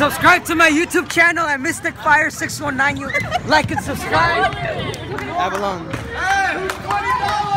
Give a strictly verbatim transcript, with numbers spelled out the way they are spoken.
Subscribe to my YouTube channel at Mystic Fire six one nine. You like and subscribe. Avalon. Hey, who's twenty dollars?